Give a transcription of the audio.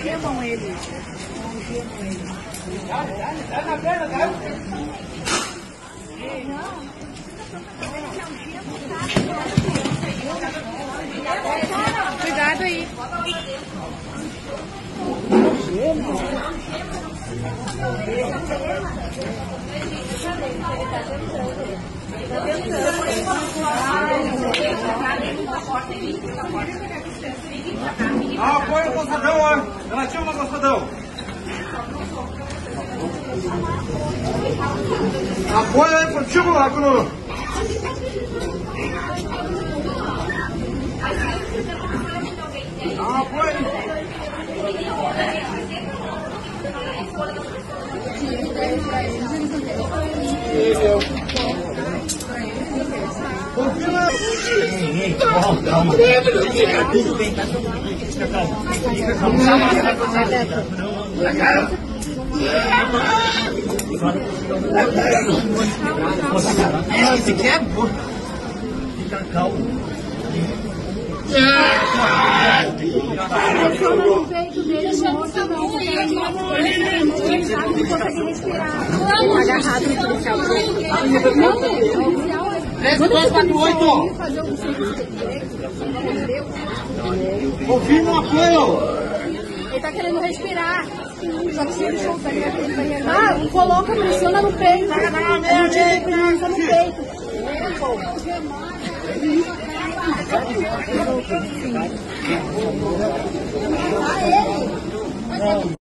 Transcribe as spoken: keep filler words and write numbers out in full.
Gemam ele. Não gemam ele. Dá na perna, dá. Cuidado aí. Ah, apoia o calçadão, ó. Relativo no calçadão. Apoia aí contigo lá, Bruno. Ah, apoia aí. Confirma. Calma. Tudo bem, tá tudo bem. Fica calmo. Fica calmo. Na cara. Você quer? Fica calmo. Pressiona no peito dele, não mostra não. Ele não consegue respirar. Agarrado no policial. Não, policial. três, dois, quatro, oito. Fazer um serviço entendeu? Confirma o apoio. Ele tá querendo respirar. Só que se ele soltar, ele vai ter. Ah, coloca, pressiona no peito. Não tira pressiona no peito. Ah, ele?